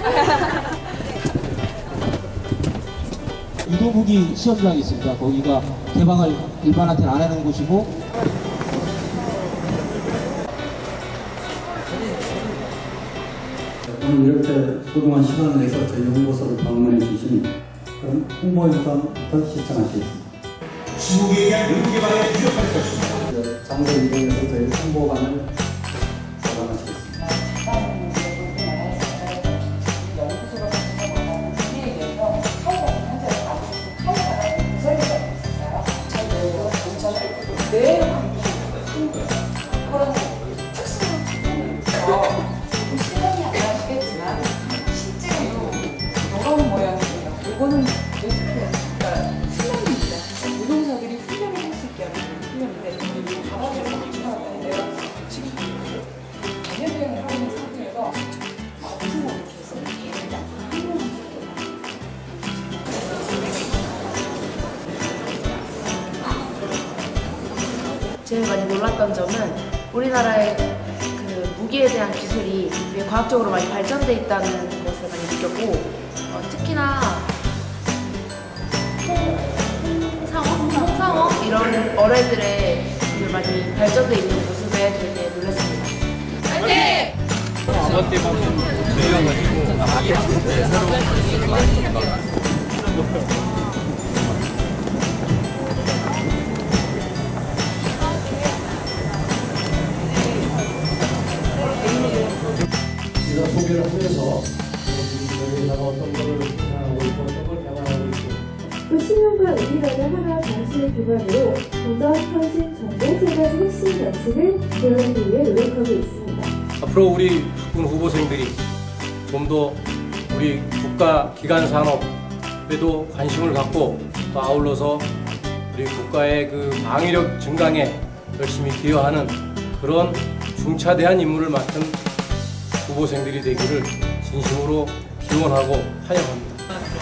유도무기 시험장이 있습니다. 거기가 개방을 일반한테는 안 하는 곳이고, 오늘 이렇게 소중한 시간을 내서 저희 홍보소를 방문해 주신 그런 홍보영상부터 시청하시겠습니다. 중국에 대한 연계방에 유력할 것입니다. 장소 이동에서 저희 홍보관을 받아마시겠습니다. 실험이 안 나시겠지만 실제로 돌아온 모양이에요. 이거는 그러니까 훈련입니다. 노동자들이 훈련을 할 수 있게 하는 훈련인데 저는 바람에서 나왔는데요. 지금 전염병을 하고 있는 상태에서 무슨 일을 했습니다. 제일 많이 놀랐던 점은 우리나라의 그 무기에 대한 기술이 되게 과학적으로 많이 발전돼 있다는 것을 많이 느꼈고, 특히나 홍상어 이런 어뢰들의 그 많이 발전돼 있는 모습에 되게 놀랐습니다. 파이팅! 그것 때문에 들려가지고 새로운 많이 이런 소개를 하면서 여기다가 어떤 걸 생각하고 있고 어떤 걸 개발하고 있고 또 신용과 의미라는 하나 방식을 기반으로 도전, 혁신, 전공 세 가지 핵심 가치를 배우기 위해 노력하고 있습니다. 앞으로 우리 학군 후보생들이 좀 더 우리 국가 기관 산업에도 관심을 갖고 또 아울러서 우리 국가의 그 방위력 증강에 열심히 기여하는 그런 중차대한 임무를 맡은 후보생들이 되기를 진심으로 기원하고 환영합니다.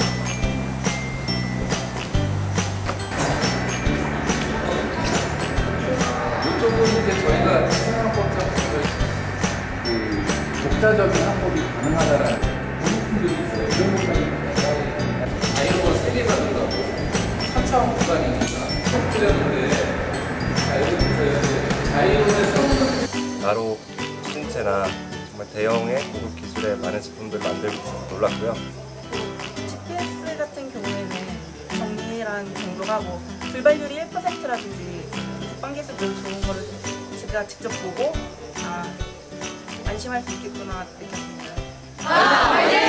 이쪽은 이제 저희가 생활법상 그 독자적인 항법이 가능하다라는 부분들이 있어요. 이런 것까지 자유로운 세계가 들어가고 4차원 구간이니까 독자인데 자유로운 나로 신체나 정말 대형의 고급 기술의 많은 제품들을 만들고 있어서 놀랐고요. GPS 같은 경우에는 정밀한 정도가 뭐 불발률이 1%라든지 국방 기술도 좋은 거를 제가 직접 보고 안심할 수 있겠구나 느꼈습니다.